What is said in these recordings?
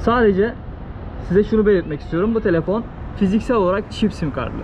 Sadece size şunu belirtmek istiyorum. Bu telefon fiziksel olarak çift sim kartlı.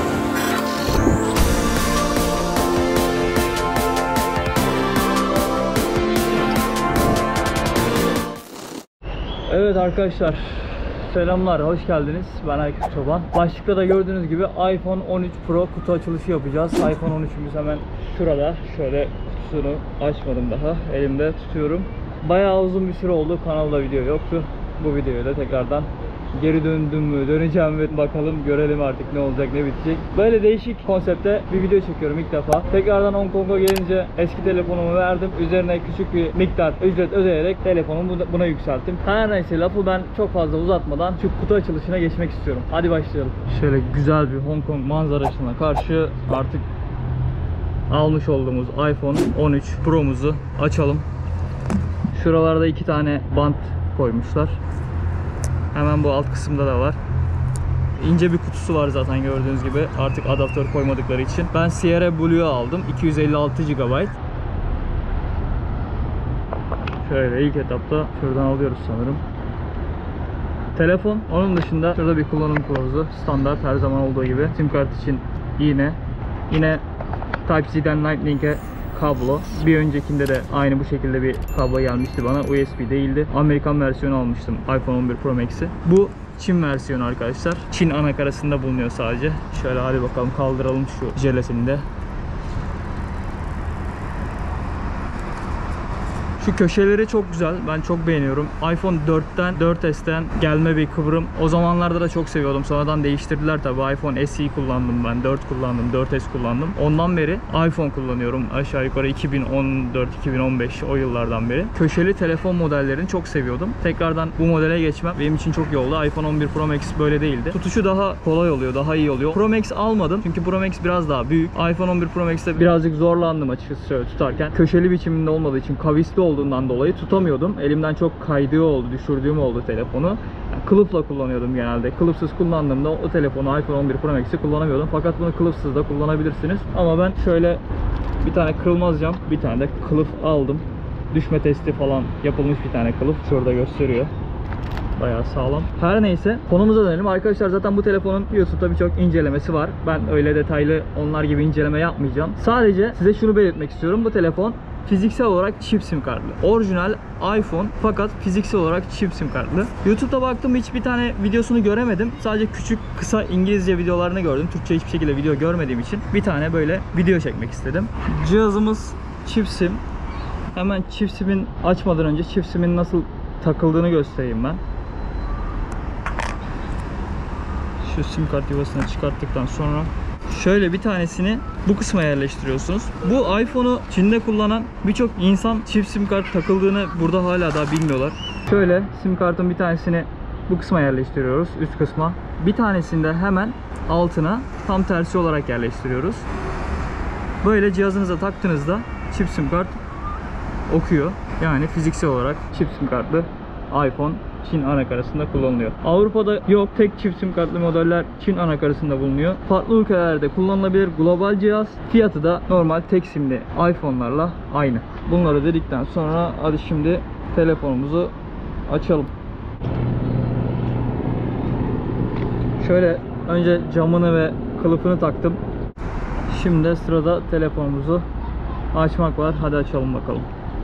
Evet arkadaşlar, selamlar, hoş geldiniz. Ben Aykut Çoban. Başlıkta da gördüğünüz gibi iPhone 13 Pro kutu açılışı yapacağız. iPhone 13'ümüz hemen şurada. Şöyle kutusunu açmadım daha. Elimde tutuyorum. Bayağı uzun bir süre oldu. Kanalda video yoktu. Bu videoya da tekrardan geri döndüm mü, döneceğim mi bakalım, görelim artık ne olacak, ne bitecek. Böyle değişik konsepte bir video çekiyorum ilk defa. Tekrardan Hong Kong'a gelince eski telefonumu verdim. Üzerine küçük bir miktar ücret ödeyerek telefonumu buna yükselttim. Her neyse, lafı ben çok fazla uzatmadan şu kutu açılışına geçmek istiyorum. Hadi başlayalım. Şöyle güzel bir Hong Kong manzarasına karşı artık almış olduğumuz iPhone 13 Pro'muzu açalım. Şuralarda 2 tane bant koymuşlar. Hemen bu alt kısımda da var. İnce bir kutusu var zaten gördüğünüz gibi. Artık adaptör koymadıkları için. Ben Sierra Blue'yu aldım. 256 GB. Şöyle ilk etapta şuradan alıyoruz sanırım. Telefon. Onun dışında şurada bir kullanım kılavuzu. Standart her zaman olduğu gibi. SIM kart için iğne. Yine Type-C'den Lightning'e kablo. Bir öncekinde de aynı bu şekilde bir kablo gelmişti bana. USB değildi. Amerikan versiyonu almıştım iPhone 11 Pro Max'i. Bu Çin versiyonu arkadaşlar. Çin anakarasında bulunuyor sadece. Şöyle hadi bakalım kaldıralım şu jelatini de. Şu köşeleri çok güzel. Ben çok beğeniyorum. iPhone 4'ten 4S'ten gelme bir kıvrım. O zamanlarda da çok seviyordum. Sonradan değiştirdiler tabi. iPhone SE kullandım ben. 4 kullandım. 4S kullandım. Ondan beri iPhone kullanıyorum. Aşağı yukarı 2014-2015 o yıllardan beri. Köşeli telefon modellerini çok seviyordum. Tekrardan bu modele geçmem benim için çok iyi oldu. iPhone 11 Pro Max böyle değildi. Tutuşu daha kolay oluyor. Daha iyi oluyor. Pro Max almadım. Çünkü Pro Max biraz daha büyük. iPhone 11 Pro Max'te birazcık zorlandım açıkçası şöyle tutarken. Köşeli biçiminde olmadığı için, kavisli olduğundan dolayı tutamıyordum. Elimden çok kaydığı oldu, düşürdüğüm oldu telefonu. Yani kılıfla kullanıyordum genelde. Kılıfsız kullandığımda o telefonu, iPhone 11 Pro Max'i kullanamıyordum. Fakat bunu kılıfsız da kullanabilirsiniz. Ama ben şöyle bir tane kırılmaz cam, bir tane de kılıf aldım. Düşme testi falan yapılmış bir tane kılıf. Şurada gösteriyor. Bayağı sağlam. Her neyse, konumuza dönelim. Arkadaşlar zaten bu telefonun YouTube'da birçok incelemesi var. Ben öyle detaylı onlar gibi inceleme yapmayacağım. Sadece size şunu belirtmek istiyorum. Bu telefon fiziksel olarak çift sim kartlı. Orijinal iPhone fakat fiziksel olarak çift sim kartlı. YouTube'da baktım, hiçbir tane videosunu göremedim. Sadece küçük kısa İngilizce videolarını gördüm. Türkçe hiçbir şekilde video görmediğim için bir tane böyle video çekmek istedim. Cihazımız çift sim. Hemen çift simin açmadan önce çift simin nasıl takıldığını göstereyim ben. Şu sim kart yuvasını çıkarttıktan sonra şöyle bir tanesini bu kısma yerleştiriyorsunuz. Bu iPhone'u Çin'de kullanan birçok insan çift sim kart takıldığını burada hala daha bilmiyorlar. Şöyle sim kartın bir tanesini bu kısma yerleştiriyoruz, üst kısma. Bir tanesini de hemen altına tam tersi olarak yerleştiriyoruz. Böyle cihazınıza taktığınızda çift sim kart okuyor. Yani fiziksel olarak çift sim kartlı iPhone Çin anakarasında kullanılıyor. Avrupa'da yok, tek çift sim kartlı modeller Çin anakarasında bulunuyor. Farklı ülkelerde kullanılabilir global cihaz. Fiyatı da normal tek simli iPhone'larla aynı. Bunları dedikten sonra hadi şimdi telefonumuzu açalım. Şöyle önce camını ve kılıfını taktım. Şimdi sırada telefonumuzu açmak var. Hadi açalım bakalım.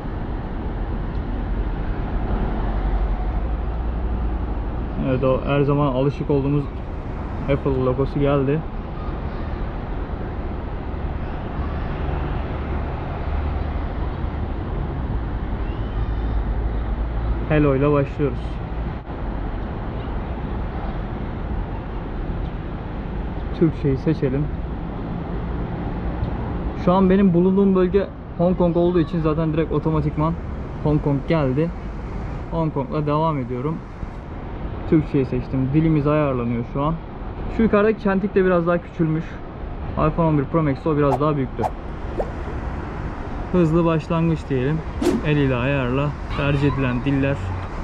Evet, o her zaman alışık olduğumuz Apple logosu geldi. Hello ile başlıyoruz. Türkçeyi seçelim. Şu an benim bulunduğum bölge Hong Kong olduğu için zaten direkt otomatikman Hong Kong geldi. Hong Kong'la devam ediyorum. Türkçeyi seçtim. Dilimiz ayarlanıyor şu an. Şu yukarıdaki çentik de biraz daha küçülmüş. iPhone 11 Pro Max'te o biraz daha büyüktü. Hızlı başlangıç diyelim. El ile ayarla. Tercih edilen diller.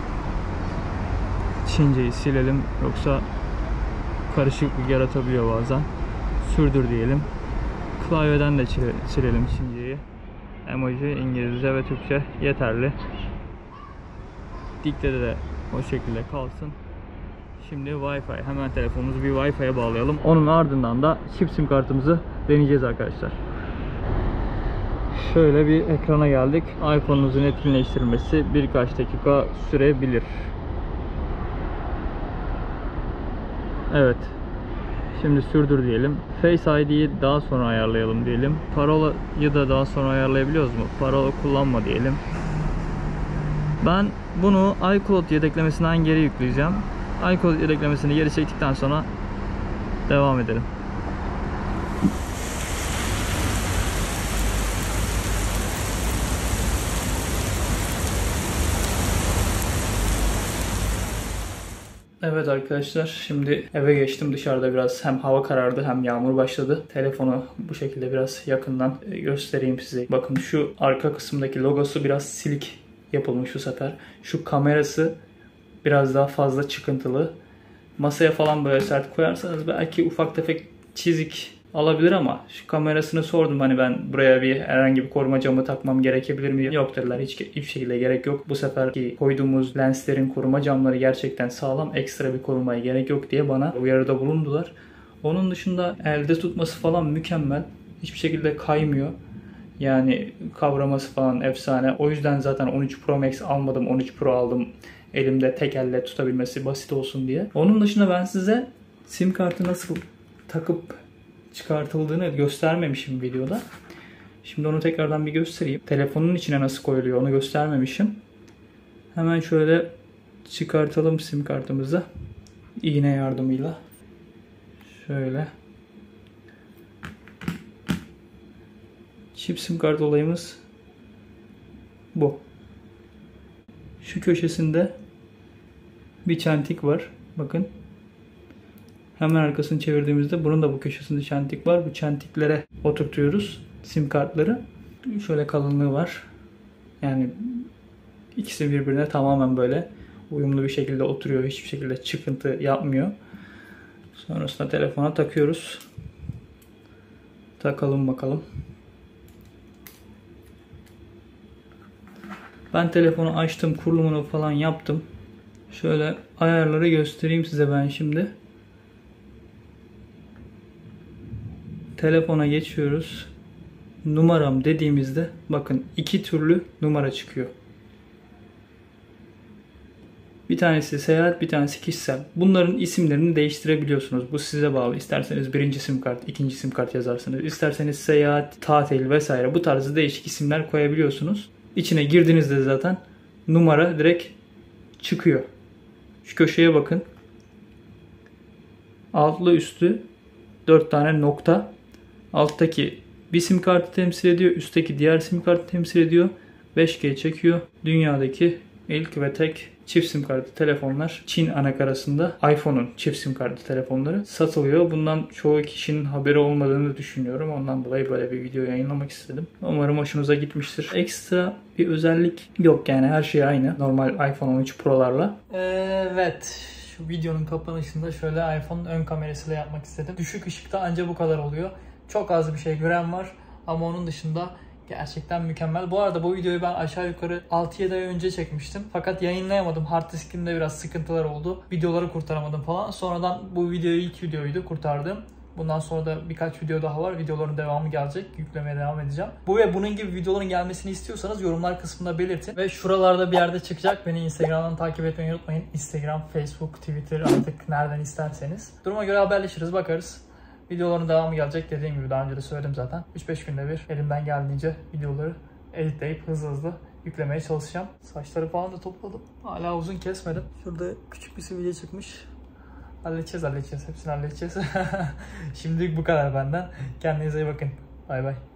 Çinceyi silelim. Yoksa karışıklık yaratabiliyor bazen. Sürdür diyelim. Klavyeden de silelim Çinceyi. Emoji, İngilizce ve Türkçe yeterli. Diktede de O şekilde kalsın. Şimdi Wi-Fi. Hemen telefonumuzu bir Wi-Fi'ye bağlayalım. Onun ardından da çift sim kartımızı deneyeceğiz arkadaşlar. Şöyle bir ekrana geldik. iPhone'unuzun etkinleştirilmesi birkaç dakika sürebilir. Evet. Şimdi sürdür diyelim. Face ID'yi daha sonra ayarlayalım diyelim. Parolayı da daha sonra ayarlayabiliyoruz mu? Parola kullanma diyelim. Ben bunu iCloud yedeklemesinden geri yükleyeceğim. iCloud yedeklemesini geri çektikten sonra devam edelim. Evet arkadaşlar, şimdi eve geçtim. Dışarıda biraz hem hava karardı hem yağmur başladı. Telefonu bu şekilde biraz yakından göstereyim size. Bakın şu arka kısımdaki logosu biraz silik yapılmış bu sefer. Şu kamerası biraz daha fazla çıkıntılı. Masaya falan böyle sert koyarsanız belki ufak tefek çizik alabilir ama şu kamerasını sordum, hani ben buraya bir herhangi bir koruma camı takmam gerekebilir mi? Yok dediler, hiçbir şekilde gerek yok. Bu seferki koyduğumuz lenslerin koruma camları gerçekten sağlam, ekstra bir korumaya gerek yok diye bana uyarıda bulundular. Onun dışında elde tutması falan mükemmel. Hiçbir şekilde kaymıyor. Yani kavraması falan efsane. O yüzden zaten 13 Pro Max almadım. 13 Pro aldım. Elimde tek elle tutabilmesi basit olsun diye. Onun dışında ben size sim kartı nasıl takıp çıkartıldığını göstermemişim videoda. Şimdi onu tekrardan bir göstereyim. Telefonun içine nasıl koyuluyor onu göstermemişim. Hemen şöyle çıkartalım sim kartımızı. İğne yardımıyla. Şöyle. Çift sim kart olayımız bu. Şu köşesinde bir çentik var. Bakın. Hemen arkasını çevirdiğimizde bunun da bu köşesinde çentik var. Bu çentiklere oturtuyoruz sim kartları. Şöyle kalınlığı var. Yani ikisi birbirine tamamen böyle uyumlu bir şekilde oturuyor. Hiçbir şekilde çıkıntı yapmıyor. Sonrasında telefona takıyoruz. Takalım bakalım. Ben telefonu açtım, kurulumunu falan yaptım. Şöyle ayarları göstereyim size ben şimdi. Telefona geçiyoruz. Numaram dediğimizde bakın iki türlü numara çıkıyor. Bir tanesi seyahat, bir tanesi kişisel. Bunların isimlerini değiştirebiliyorsunuz. Bu size bağlı. İsterseniz birinci sim kart, ikinci sim kart yazarsınız. İsterseniz seyahat, tatil vesaire bu tarzı değişik isimler koyabiliyorsunuz. İçine girdiğinizde zaten numara direkt çıkıyor. Şu köşeye bakın. Altlı üstü 4 tane nokta. Alttaki bir sim kartı temsil ediyor. Üstteki diğer sim kartı temsil ediyor. 5G çekiyor. Dünyadaki ilk ve tek çift sim kartı telefonlar. Çin anakarasında iPhone'un çift sim kartı telefonları satılıyor. Bundan çoğu kişinin haberi olmadığını düşünüyorum. Ondan dolayı böyle bir video yayınlamak istedim. Umarım hoşunuza gitmiştir. Ekstra bir özellik yok yani, her şey aynı. Normal iPhone 13 Pro'larla. Evet. Şu videonun kapanışında şöyle iPhone'un ön kamerasıyla yapmak istedim. Düşük ışıkta ancak bu kadar oluyor. Çok az bir şey gören var ama onun dışında gerçekten mükemmel. Bu arada bu videoyu ben aşağı yukarı 6-7 ay önce çekmiştim. Fakat yayınlayamadım. Hard diskimde biraz sıkıntılar oldu. Videoları kurtaramadım falan. Sonradan bu videoyu ilk videoydu kurtardım. Bundan sonra da birkaç video daha var. Videoların devamı gelecek. Yüklemeye devam edeceğim. Bu ve bunun gibi videoların gelmesini istiyorsanız yorumlar kısmında belirtin. Ve şuralarda bir yerde çıkacak. Beni Instagram'dan takip etmeyi unutmayın. Instagram, Facebook, Twitter, artık nereden isterseniz. Duruma göre haberleşiriz, bakarız. Videoların devamı gelecek. Dediğim gibi daha önce de söyledim zaten. 3-5 günde bir elimden geldiğince videoları editleyip hızlı yüklemeye çalışacağım. Saçları falan da topladım. Hala uzun kesmedim. Şurada küçük bir sivilce çıkmış. Halledeceğiz. Hepsini halledeceğiz. Şimdilik bu kadar benden. Kendinize iyi bakın. Bay bay.